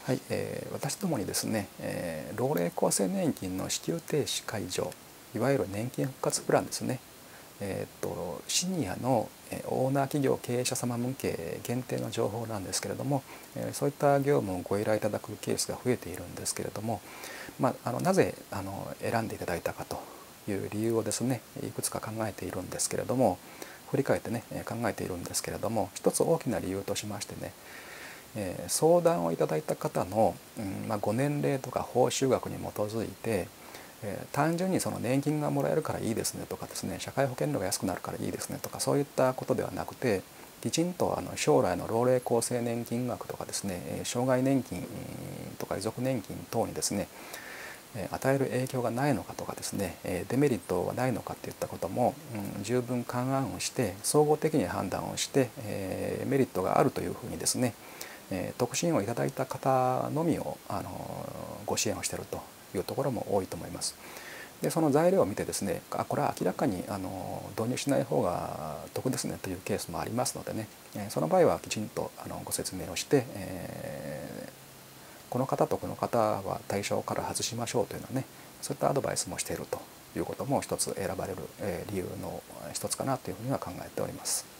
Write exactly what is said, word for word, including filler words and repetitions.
はい、えー、私どもにですね、えー、老齢厚生年金の支給停止解除、いわゆる年金復活プランですね、えー、とシニアのオーナー企業経営者様向け限定の情報なんですけれども、そういった業務をご依頼いただくケースが増えているんですけれども、まあ、あのなぜあの選んでいただいたかという理由をですねいくつか考えているんですけれども、振り返ってね考えているんですけれども、一つ大きな理由としましてね、えー、相談をいただいた方の、うんまあ、ご年齢とか報酬額に基づいて、えー、単純にその年金がもらえるからいいですねとかですね、社会保険料が安くなるからいいですねとか、そういったことではなくて、きちんとあの将来の老齢厚生年金額とかですね、障害年金とか遺族年金等にですね与える影響がないのかとかですね、デメリットがないのかといったことも、うん、十分勘案をして総合的に判断をして、えー、メリットがあるというふうにですね、えー、特進をいただいた方のみをあのご支援をしているというところも多いと思います。でその材料を見てですね、あこれは明らかにあの導入しない方が得ですねというケースもありますのでね、その場合はきちんとあのご説明をして、えーこの方とこの方は対象から外しましょうというのはね、そういったアドバイスもしているということも一つ選ばれる理由の一つかなというふうには考えております。